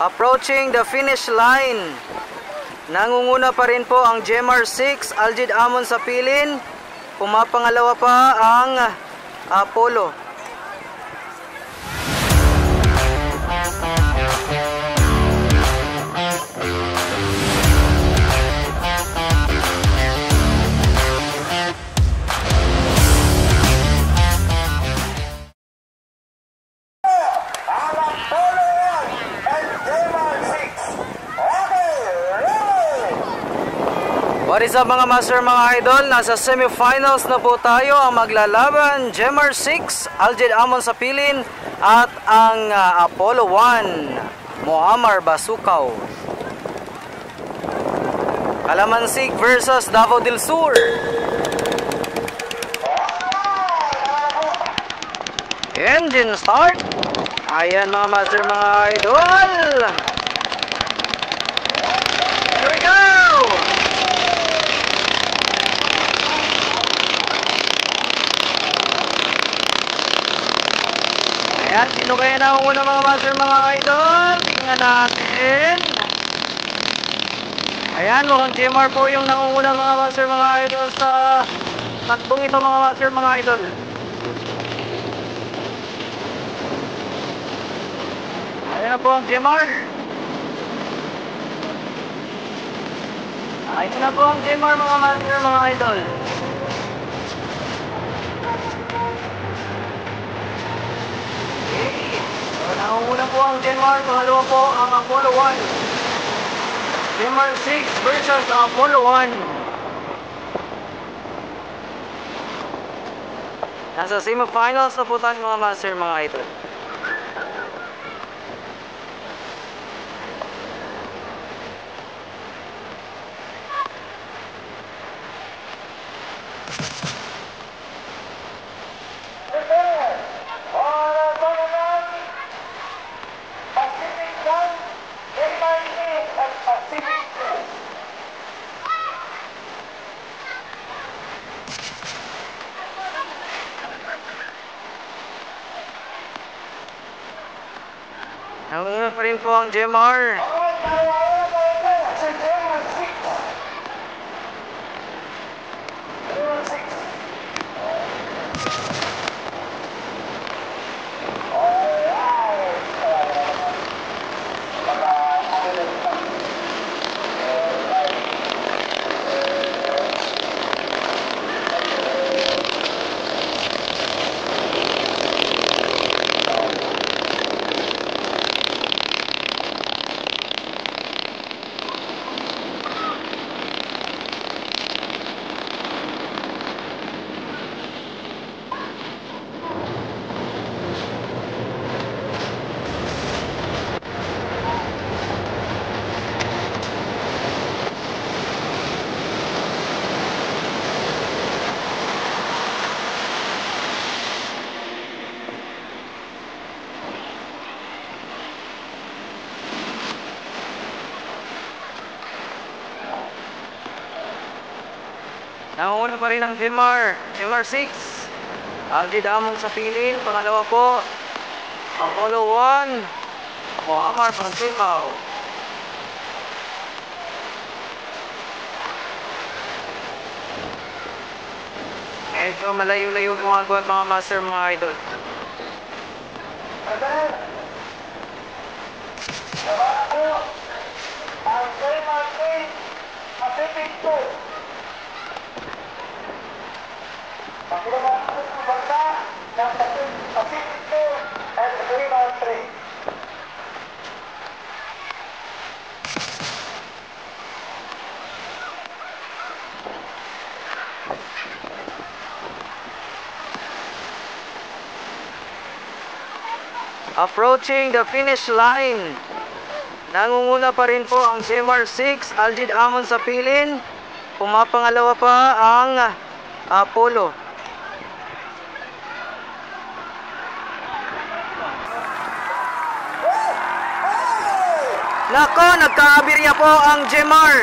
Approaching the finish line. Nangunguna pa rin po ang Jemar 6, Aljid Amon sa pilin. Pumapangalawa pa ang Apollo. What is up mga master, mga idol? Nasa semifinals na po tayo. Ang maglalaban, Jemar 6, Aljid Amon sa pilin, at ang Apollo 1, Muammar Basukaw. Kalamansig versus Davao del Sur. Engine start. Ayan mga master, mga idol. Here we go. Ayan, sino kaya nauna mga master, mga idol? Tingnan natin. Ayan, mukhang Jemar po yung nangunguna mga master, mga idol sa takbong ito mga master, mga idol. Ayan na po ang Jemar. Ayan na po ang Jemar mga master, mga idol. Nangunguna po ang Jemar, pangalawa po ang Apollo 1. Jemar 6 versus Apollo 1. Nasa semifinals na po tayo mga master, mga idol. Nangunguna pa rin po ang Jemar. Nangunguna pa rin ang Jemar 6, Aljid Amon sa pilin. Pangalawa po Apollo 1, Muammar Basukaw. Medyo malayo-layo gumagawa mga master, mga idol. Ang Jemar 6 Pacific 2. Approaching the finish line. Nangunguna pa rin po ang Jemar 6, Aljid Amon sa pilin. Pumapangalawa pa ang Apollo. Nako, nagkaabirya po ang Jemar.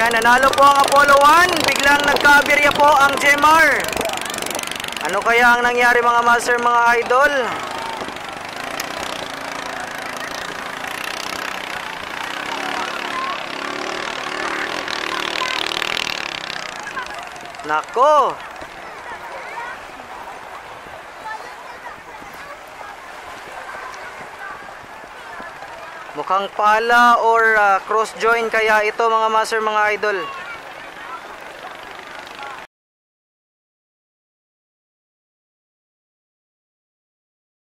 Ayan, nanalo po ang Apollo 1. Biglang nagka-aberya po ang Jemar. Ano kaya ang nangyari mga master, mga idol? Nako. Mukhang pala or cross join kaya ito mga master, mga idol.